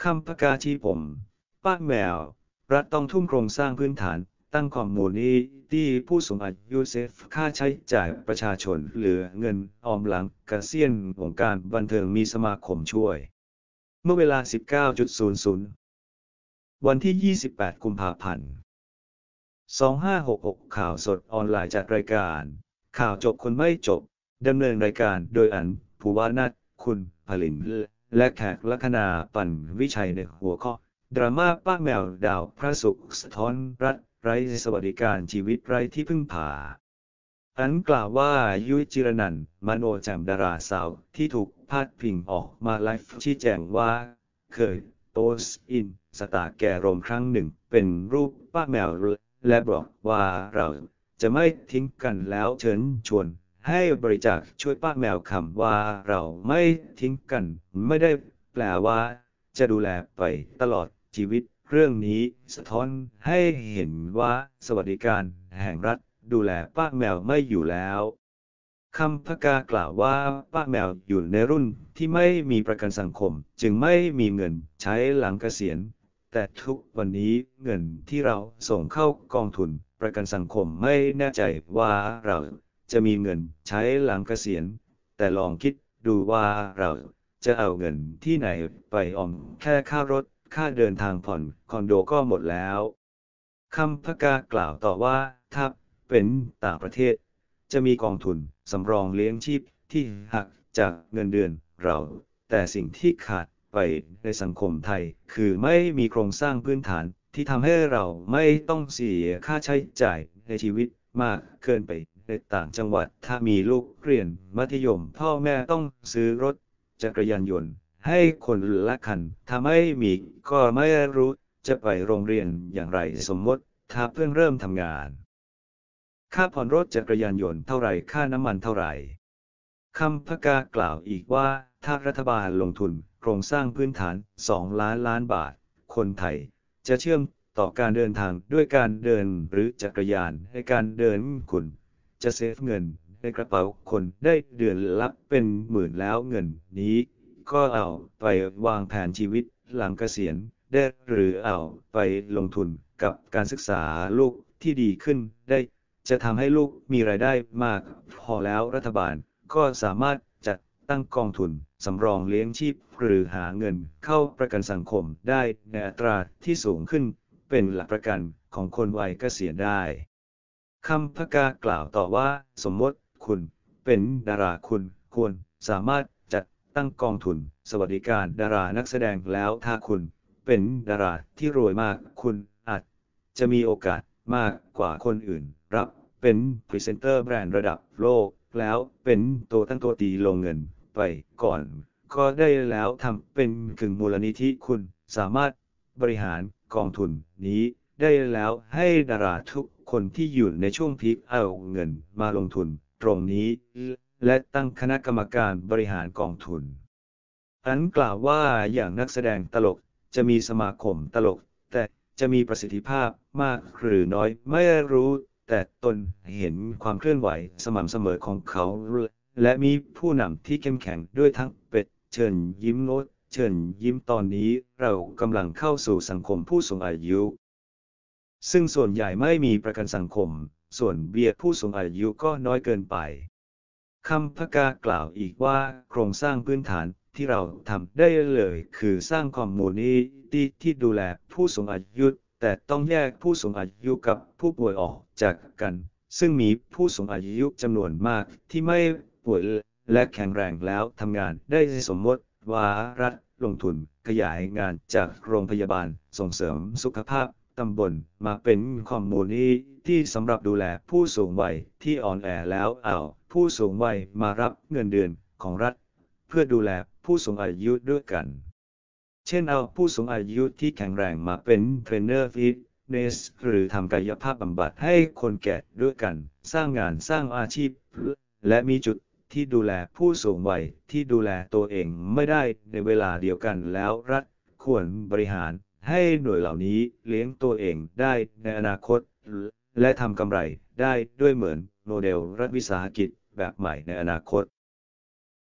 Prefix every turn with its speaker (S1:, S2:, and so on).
S1: คำประกาศที่ผมป้าแมวรัฐต้องทุ่มโครงสร้างพื้นฐานตั้งคอมมูนิตี้ผู้สูงอายุเซฟค่าใช้จ่ายประชาชนเหลือเงินออมหลังเกษียณวงการบันเทิงมีสมาคมช่วยเมื่อเวลา 19.00 วันที่ 28 กุมภาพันธ์ 2566 ข่าวสดออนไลน์จากรายการข่าวจบคนไม่จบดำเนินรายการโดยอัญภูวนาถคุณผลินและแขกลัคนาปั่นวิชัยในหัวข้อดราม่าป้าแมวดาวพระศุกร์สะท้อนรัฐไร้สวัสดิการชีวิตไร้ที่พึ่งพาอันกล่าวว่ายุ้ยจิรนันท์มโนแจ่มดาราสาวที่ถูกพาดพิงออกมาไลฟ์ชี้แจงว่าเคยโพสต์อินสตาแกรมครั้งหนึ่งเป็นรูปป้าแมวและบอกว่าเราจะไม่ทิ้งกันแล้วเชิญชวนให้บริจาคช่วยป้าแมวคำว่าเราไม่ทิ้งกันไม่ได้แปลว่าจะดูแลไปตลอดชีวิตเรื่องนี้สะท้อนให้เห็นว่าสวัสดิการแห่งรัฐดูแลป้าแมวไม่อยู่แล้วคำพกากล่าวว่าป้าแมวอยู่ในรุ่นที่ไม่มีประกันสังคมจึงไม่มีเงินใช้หลังเกษียณแต่ทุกวันนี้เงินที่เราส่งเข้ากองทุนประกันสังคมไม่แน่ใจว่าเราจะมีเงินใช้หลังเกษียณแต่ลองคิดดูว่าเราจะเอาเงินที่ไหนไปออมแค่ค่ารถค่าเดินทางผ่อนคอนโดก็หมดแล้วคำพกากล่าวต่อว่าถ้าเป็นต่างประเทศจะมีกองทุนสำรองเลี้ยงชีพที่หักจากเงินเดือนเราแต่สิ่งที่ขาดไปในสังคมไทยคือไม่มีโครงสร้างพื้นฐานที่ทำให้เราไม่ต้องเสียค่าใช้จ่ายในชีวิตมากเกินไปในต่างจังหวัดถ้ามีลูกเรียนมัธยมพ่อแม่ต้องซื้อรถจักรยานยนต์ให้คนละคันถ้าไม่มีก็ไม่รู้จะไปโรงเรียนอย่างไรสมมติถ้าเพิ่งเริ่มทำงานค่าผ่อนรถจักรยานยนต์เท่าไหร่ค่าน้ำมันเท่าไหร่คำพกากล่าวอีกว่าถ้ารัฐบาลลงทุนโครงสร้างพื้นฐาน2 ล้านล้านบาทคนไทยจะเชื่อมต่อการเดินทางด้วยการเดินหรือจักรยานในการเดินคุณจะเซฟเงินในกระเป๋าคนได้เดือนละเป็นหมื่นแล้วเงินนี้ก็เอาไปวางแผนชีวิตหลังเกษียณได้หรือเอาไปลงทุนกับการศึกษาลูกที่ดีขึ้นได้จะทำให้ลูกมีรายได้มากพอแล้วรัฐบาลก็สามารถจัดตั้งกองทุนสำรองเลี้ยงชีพหรือหาเงินเข้าประกันสังคมได้ในอัตราที่สูงขึ้นเป็นหลักประกันของคนวัยเกษียณได้คำพกากล่าวต่อว่าสมมติคุณเป็นดาราคุณควรสามารถจัดตั้งกองทุนสวัสดิการดารานักแสดงแล้วถ้าคุณเป็นดาราที่รวยมากคุณอาจจะมีโอกาสมากกว่าคนอื่นรับเป็นพรีเซนเตอร์แบรนด์ระดับโลกแล้วเป็นตัวตั้งตัวตีลงเงินไปก่อนก็ได้แล้วทำเป็นกึ่งมูลนิธิคุณสามารถบริหารกองทุนนี้ได้แล้วให้ดาราทุกคนที่อยู่ในช่วงพีคเอาเงินมาลงทุนตรงนี้และตั้งคณะกรรมการบริหารกองทุนอันกล่าวว่าอย่างนักแสดงตลกจะมีสมาคมตลกแต่จะมีประสิทธิภาพมากหรือน้อยไม่รู้แต่ตนเห็นความเคลื่อนไหวสม่ำเสมอของเขาและมีผู้นำที่เข้มแข็งด้วยทั้งเป็ดเชิญยิ้มโน้ตเชิญยิ้มตอนนี้เรากำลังเข้าสู่สังคมผู้สูงอายุซึ่งส่วนใหญ่ไม่มีประกันสังคมส่วนเบี้ยผู้สูงอายุก็น้อยเกินไปคำพกากล่าวอีกว่าโครงสร้างพื้นฐานที่เราทำได้เลยคือสร้างคอมมูนิตี้ที่ดูแลผู้สูงอายุแต่ต้องแยกผู้สูงอายุกับผู้ป่วยออกจากกันซึ่งมีผู้สูงอายุจำนวนมากที่ไม่ป่วยและแข็งแรงแล้วทำงานได้สมมติว่ารัฐลงทุนขยายงานจากโรงพยาบาลส่งเสริมสุขภาพตำบลมาเป็นคอมมูนิตี้สำหรับดูแลผู้สูงวัยที่อ่อนแอแล้วเอาผู้สูงวัยมารับเงินเดือนของรัฐเพื่อดูแลผู้สูงอายุด้วยกันเช่นเอาผู้สูงอายุที่แข็งแรงมาเป็นเทรนเนอร์ฟิตเนสหรือทำกายภาพบำบัดให้คนแก่ด้วยกันสร้างงานสร้างอาชีพและมีจุดที่ดูแลผู้สูงวัยที่ดูแลตัวเองไม่ได้ในเวลาเดียวกันแล้วรัฐควรบริหารให้หน่วยเหล่านี้เลี้ยงตัวเองได้ในอนาคตและทำกำไรได้ด้วยเหมือนโมเดลรัฐวิสาหกิจแบบใหม่ในอนาคต